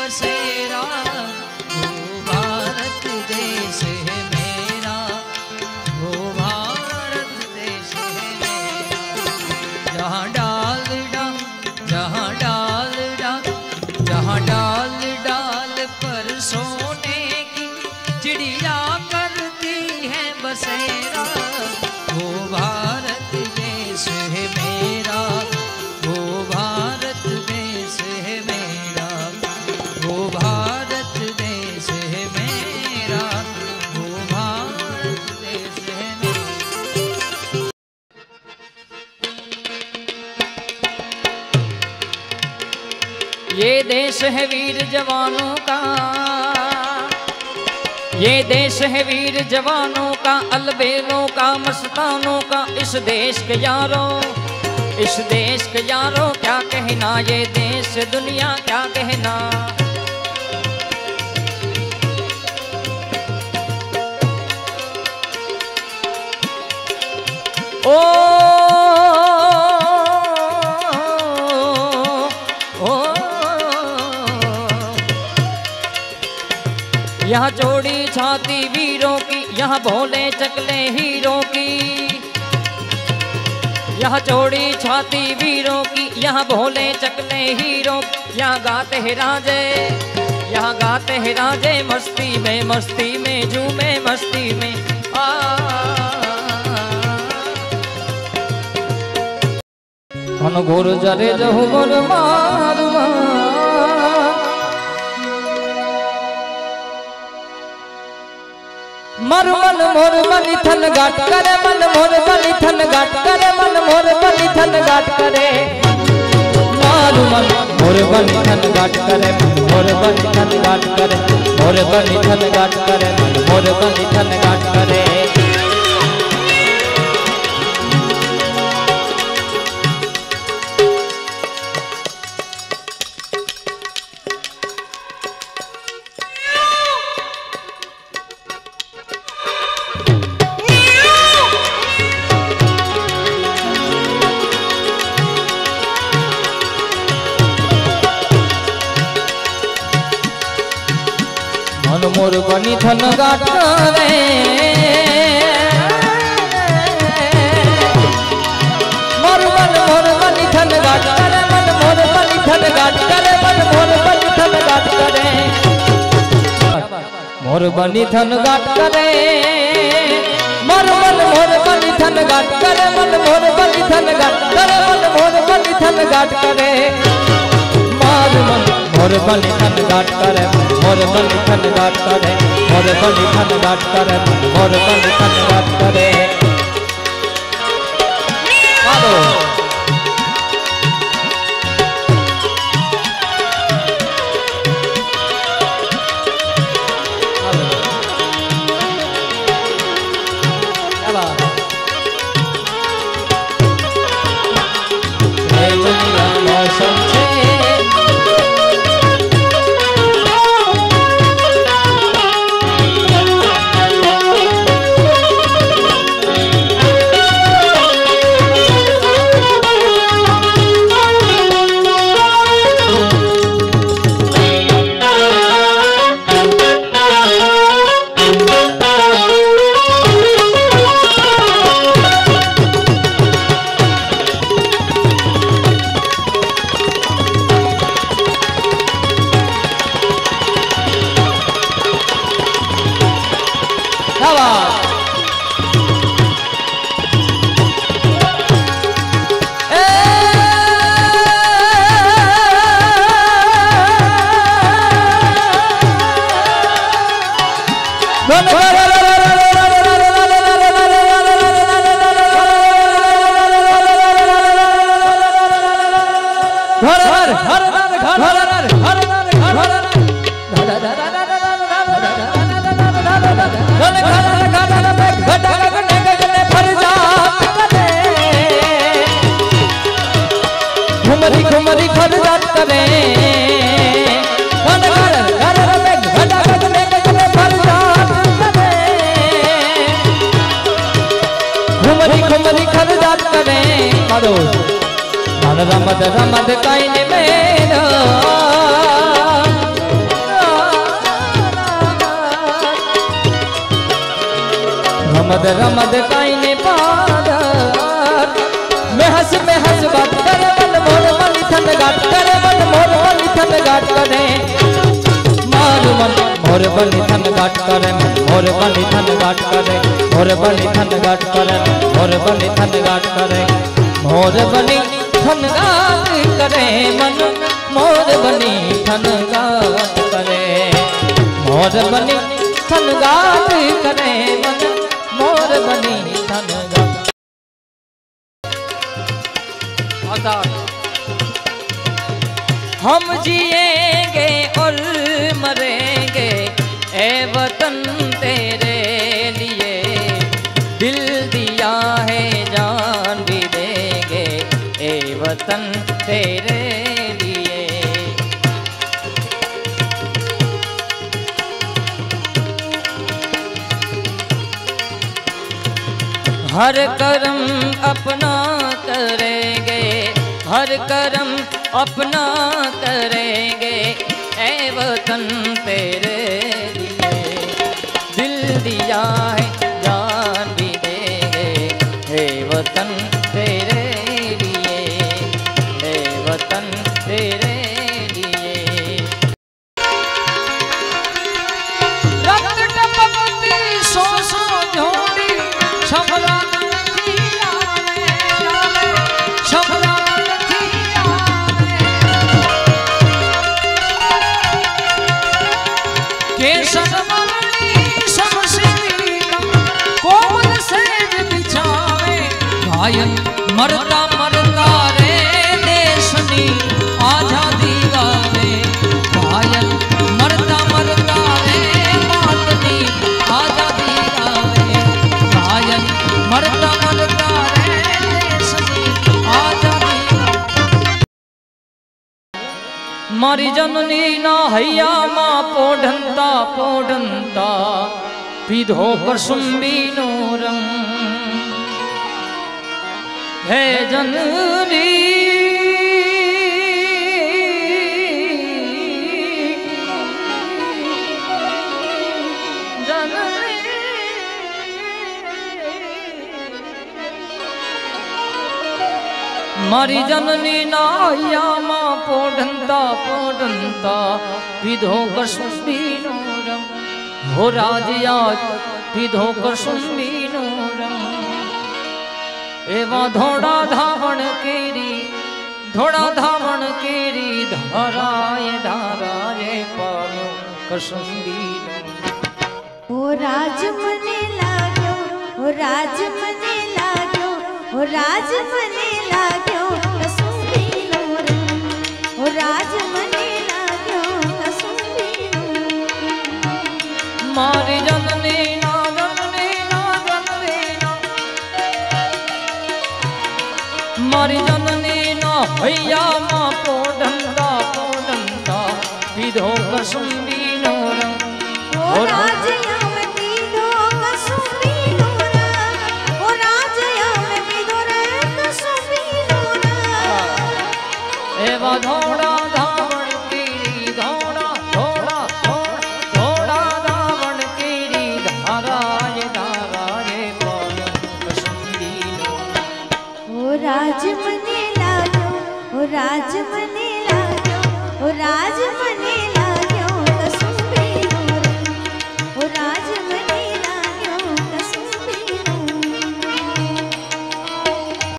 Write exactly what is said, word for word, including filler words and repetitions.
बसेरा, वो भारत देश है मेरा, वो भारत देश है मेरा। जहाँ डाल डाल जहाँ डाल डाल जहाँ डाल डाल पर सोने की चिड़िया करती है बसेरा, वो भारत देश है मेरा, वो भारत देश है मेरा, वो भारत देश है मेरा, वो भारत देश है मेरा। ये देश है वीर जवानों का, ये देश है वीर जवानों का, अलबेलों का, मस्तानों का। इस देश के यारों, इस देश के यारों क्या कहना, ये देश दुनिया क्या कहना। ओ यहाँ चौड़ी छाती वीरों की, यहाँ भोले चकले हीरों की। यहाँ चौड़ी छाती वीरों की, यहाँ भोले चकले हीरों। यहाँ गाते हैं राजे, यहाँ गाते हैं राजे, मस्ती में मस्ती में झूमे मस्ती में। आ घोर जरे जहु मोर मारुआ, मर मन मोर बलि थन गाट करे, मन मोर बलि थन गाट करे, मन मोर बलि थन गाट करे। मारु मन मोर बलि थन गाट करे, मोर बलि थन गाट करे, मोर बलि थन गाट करे, मोर बलि थन गाट करे। मोर बनी थन गाट करे, मोर मन मोर बनी थन गाट करे, मन मोर बनी थन गाट करे, मन मोर बनी थन गाट करे। मोर बनी थन गाट करे, मोर मन मोर बनी थन गाट करे, मन मोर बनी थन गाट करे, मन मोर बनी थन गाट करे। मार मन मोर बलि थन गाट करे, मोर बलि थन गाट करे, मोर बलि थन गाट करे, मोर बलि थन गाट करे। मारो घुमरी घुमरी घर जात करे घुमरी घुमरी घर जात करे मारो रमद रमद काइन मेरो रमद रमद काई ने पार मैं हंस में हंस बात करे मन मोर बलि थन घाट करे मन मोर बलि थन घाट करे मारू मन मोर बलि थन घाट करे मन मोर बलि थन घाट करे मोर बलि थन घाट करे मोर बलि थन घाट करे मोर बलि थन घाट करे मन मोर बलि थन घाट करे मोर बलि थन घाट करे मन मोर बलि थन घाट। हम जिएंगे और मरेंगे ए वतन तेरे लिए दिल दिया है जान भी देंगे ए वतन तेरे लिए। हर कर्म अपना करेंगे हर कर्म अपना करेंगे ए वतन तेरे लिए दिल दिया है जान भी देंगे हे वतन तेरे लिए हे वतन तेरे लिए। रक्त टपकती सौ सौ झोड़ी सफला मरता मरता रे देशनी आजादी गावे घायल मरता मरता रे मातनी आजादी गावे घायल मरता मरता रे देशनी आजादी मारी जननी ना हैया मां पोढ़ंता पोढ़ंता विधो कसुंबी नूरम है जननी जननी मारी जननी नाया मां पोढ़ंता पोढ़ंता विधो कसुंबी नूरम हो राजिया विधो कसुंबी नूरम एवा धोड़ा धावण केरी धोड़ा धावण केरी धाराए धाराए पायो कसुंबी ओ राज मने लाग्यो ओ राज मने लाग्यो ओ राज मने लाग्यो कसुंबी नूरम ओ राज मने लाग्यो कसुंबी नूरम मारी जननी ना जननी ना जननी ना मारी जननी ना हैया मां पोढ़ंता पोढ़ंता विधो कसुंबी नूरम ओ राजया में विधो कसुंबी नूरम ओ राजया में विधो रे कसुंबी नूरम एवा धोड़ा धावण केरी धोड़ा धोड़ा धोड़ा धावण केरी धाराए धाराए पायो कसुंबी नूरम ओ राज मने लाग्यो ओ राज मने लाग्यो ओ राज मने